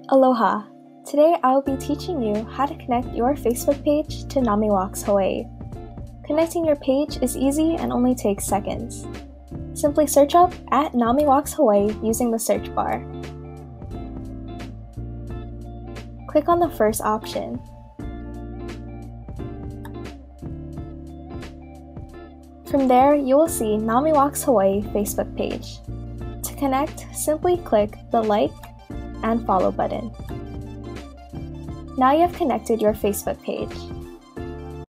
Aloha! Today I will be teaching you how to connect your Facebook page to NAMI Walks Hawaii. Connecting your page is easy and only takes seconds. Simply search up at NAMI Walks Hawaii using the search bar. Click on the first option. From there, you will see NAMI Walks Hawaii Facebook page. To connect, simply click the like and follow button. Now you have connected your Facebook page.